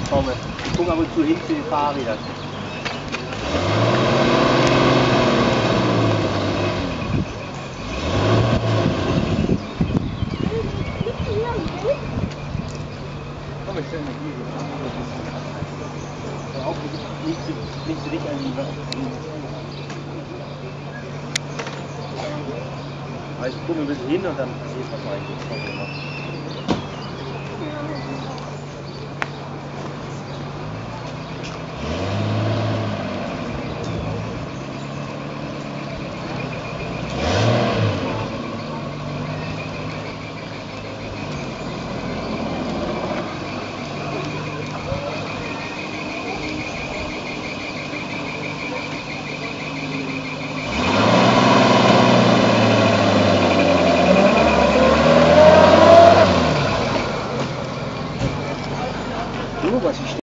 komme. Ich gucke ab und zu hin zu den Fahrrädern. Komm, ich stelle mal hier. Hör auf, nicht dich an die Wand. Also gucken wir ein bisschen hin und dann passiert was eigentlich.